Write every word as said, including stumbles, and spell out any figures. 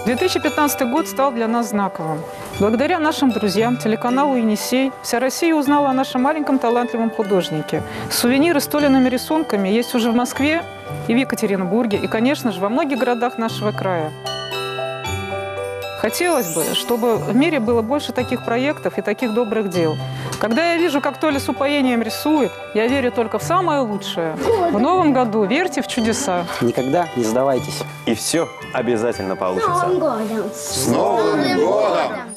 две тысячи пятнадцатый год стал для нас знаковым. Благодаря нашим друзьям, телеканалу «Енисей», вся Россия узнала о нашем маленьком талантливом художнике. Сувениры с Толиными рисунками есть уже в Москве и в Екатеринбурге, и, конечно же, во многих городах нашего края. Хотелось бы, чтобы в мире было больше таких проектов и таких добрых дел. Когда я вижу, как Толя с упоением рисует, я верю только в самое лучшее. В новом году верьте в чудеса. Никогда не сдавайтесь. И все обязательно получится. С Новым годом! С Новым годом!